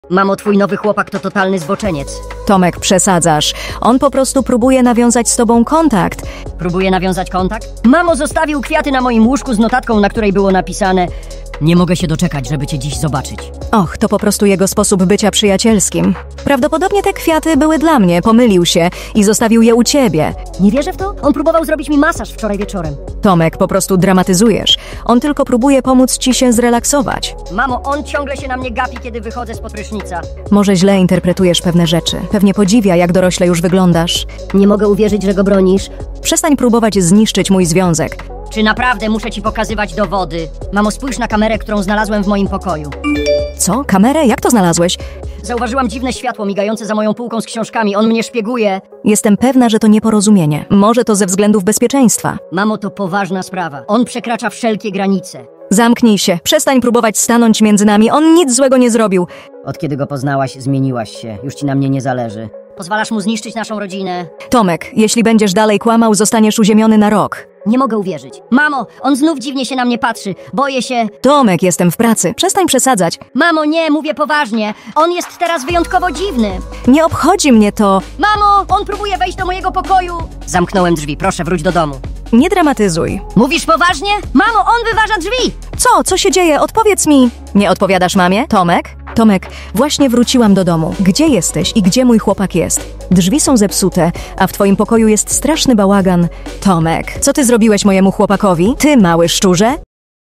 Mamo, twój nowy chłopak to totalny zboczeniec. Tomek, przesadzasz. On po prostu próbuje nawiązać z tobą kontakt. Próbuje nawiązać kontakt? Mamo, zostawił kwiaty na moim łóżku z notatką, na której było napisane: nie mogę się doczekać, żeby cię dziś zobaczyć. Och, to po prostu jego sposób bycia przyjacielskim. Prawdopodobnie te kwiaty były dla mnie, pomylił się i zostawił je u ciebie. Nie wierzę w to? On próbował zrobić mi masaż wczoraj wieczorem. Tomek, po prostu dramatyzujesz. On tylko próbuje pomóc ci się zrelaksować. Mamo, on ciągle się na mnie gapi, kiedy wychodzę spod prysznica. Może źle interpretujesz pewne rzeczy. Pewnie podziwia, jak dorośle już wyglądasz. Nie mogę uwierzyć, że go bronisz. Przestań próbować zniszczyć mój związek. Czy naprawdę muszę ci pokazywać dowody? Mamo, spójrz na kamerę, którą znalazłem w moim pokoju. Co? Kamerę? Jak to znalazłeś? Zauważyłam dziwne światło migające za moją półką z książkami. On mnie szpieguje. Jestem pewna, że to nieporozumienie. Może to ze względów bezpieczeństwa. Mamo, to poważna sprawa. On przekracza wszelkie granice. Zamknij się. Przestań próbować stanąć między nami. On nic złego nie zrobił. Od kiedy go poznałaś, zmieniłaś się. Już ci na mnie nie zależy. Pozwalasz mu zniszczyć naszą rodzinę. Tomek, jeśli będziesz dalej kłamał, zostaniesz uziemiony na rok. Nie mogę uwierzyć. Mamo, on znów dziwnie się na mnie patrzy. Boję się. Tomek, jestem w pracy. Przestań przesadzać. Mamo, nie, mówię poważnie. On jest teraz wyjątkowo dziwny. Nie obchodzi mnie to. Mamo, on próbuje wejść do mojego pokoju. Zamknąłem drzwi. Proszę, wróć do domu. Nie dramatyzuj. Mówisz poważnie? Mamo, on wyważa drzwi. Co? Co się dzieje? Odpowiedz mi. Nie odpowiadasz mamie? Tomek? Tomek, właśnie wróciłam do domu. Gdzie jesteś i gdzie mój chłopak jest? Drzwi są zepsute, a w twoim pokoju jest straszny bałagan. Tomek, co ty zrobiłeś mojemu chłopakowi? Ty, mały szczurze?